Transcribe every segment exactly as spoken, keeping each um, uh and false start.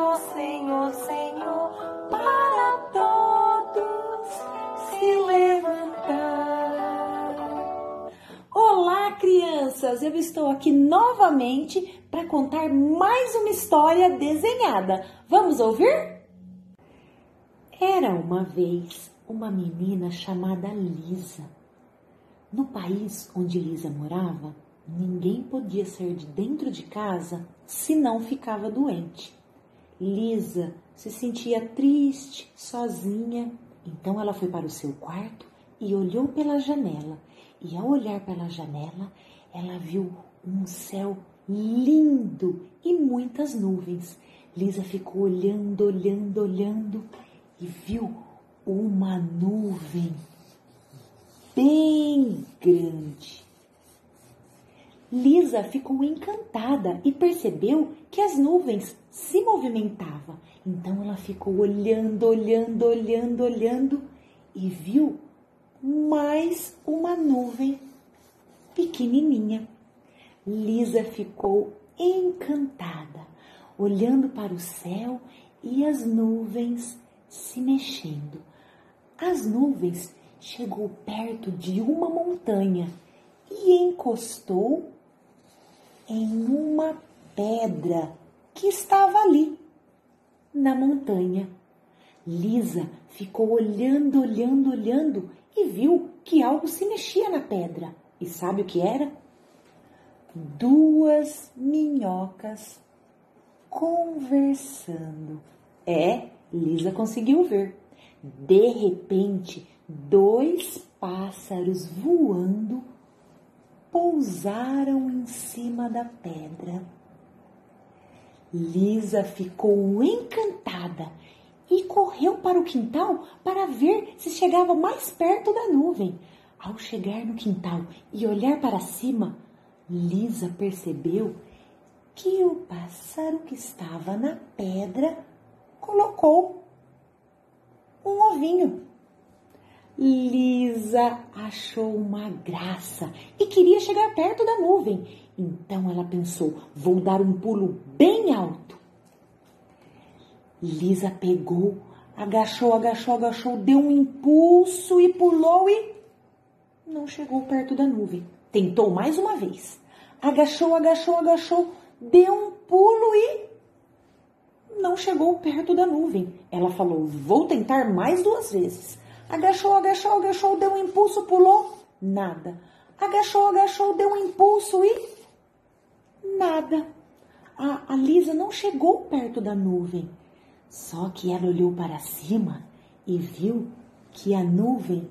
Senhor, Senhor, Senhor, para todos se levantar. Olá, crianças! Eu estou aqui novamente para contar mais uma história desenhada. Vamos ouvir? Era uma vez uma menina chamada Lisa. No país onde Lisa morava, ninguém podia sair de dentro de casa se não ficava doente. Lisa se sentia triste, sozinha, então ela foi para o seu quarto e olhou pela janela. E ao olhar pela janela, ela viu um céu lindo e muitas nuvens. Lisa ficou olhando, olhando, olhando e viu uma nuvem bem grande. Lisa ficou encantada e percebeu que as nuvens se movimentavam. Então ela ficou olhando, olhando, olhando, olhando e viu mais uma nuvem pequenininha. Lisa ficou encantada, olhando para o céu e as nuvens se mexendo. As nuvens chegou perto de uma montanha e encostou em uma pedra que estava ali na montanha. Lisa ficou olhando, olhando, olhando e viu que algo se mexia na pedra. E sabe o que era? Duas minhocas conversando. É, Lisa conseguiu ver. De repente, dois pássaros voando pousaram em cima da pedra. Lisa ficou encantada e correu para o quintal para ver se chegava mais perto da nuvem. Ao chegar no quintal e olhar para cima, Lisa percebeu que o pássaro que estava na pedra colocou um ovinho. Lisa achou uma graça e queria chegar perto da nuvem. Então ela pensou, vou dar um pulo bem alto. Lisa pegou, agachou, agachou, agachou, deu um impulso e pulou e não chegou perto da nuvem. Tentou mais uma vez. Agachou, agachou, agachou, deu um pulo e não chegou perto da nuvem. Ela falou, vou tentar mais duas vezes. Agachou, agachou, agachou, deu um impulso, pulou, nada. Agachou, agachou, deu um impulso e nada. A, a Lisa não chegou perto da nuvem. Só que ela olhou para cima e viu que a nuvem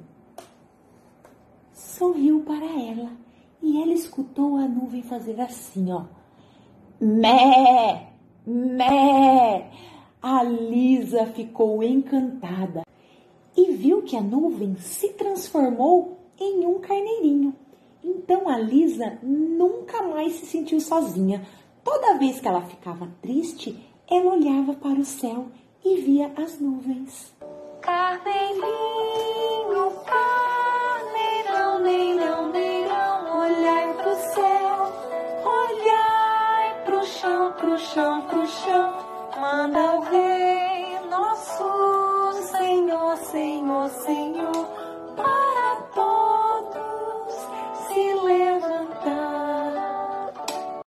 sorriu para ela. E ela escutou a nuvem fazer assim, ó. Mé, mé. A Lisa ficou encantada e viu que a nuvem se transformou em um carneirinho. Então a Lisa nunca mais se sentiu sozinha. Toda vez que ela ficava triste, ela olhava para o céu e via as nuvens. Carneirinho, carneirão, neirão, neirão, olhar pro céu, olhar pro chão, pro chão, pro chão, manda ver nosso Senhor, Senhor, Senhor.